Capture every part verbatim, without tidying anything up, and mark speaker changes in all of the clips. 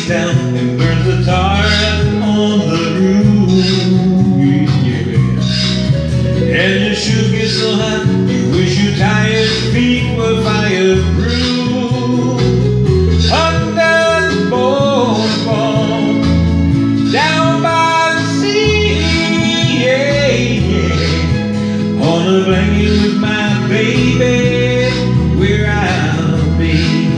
Speaker 1: breaks down and burns the tar up on the roof, yeah. And your shoes get so hot, you wish your tired feet were fireproof. Under the boardwalk, down by the sea, yeah, yeah. On a blanket with my baby, where I'll be.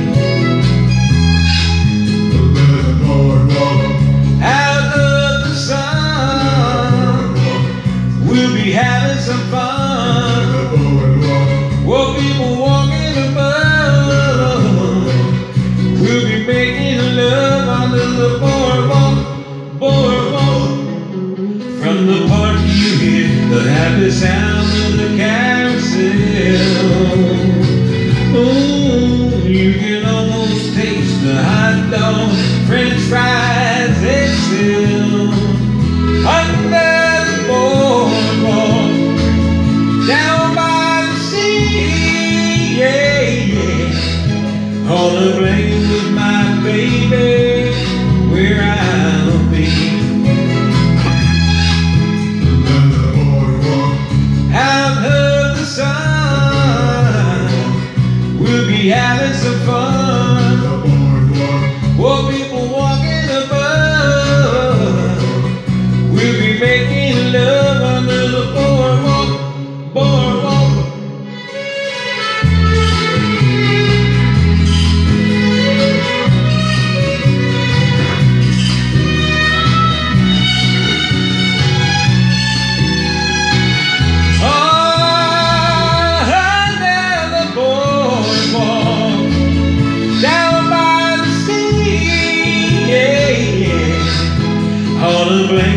Speaker 1: Out of the sun, we'll be having some fun. We'll be walking above. We'll be making love under the boardwalk, boardwalk. From the park you hear the happy sound of the carousel. Oh, you can almost taste the hot dog, French fries, and still under the boardwalk, down by the sea, yeah, yeah. On a blanket with my baby, where I'll be. Out of the sun, we'll be having some fun. More people walking above. We'll be making love under the boardwalk, boardwalk. On a blanket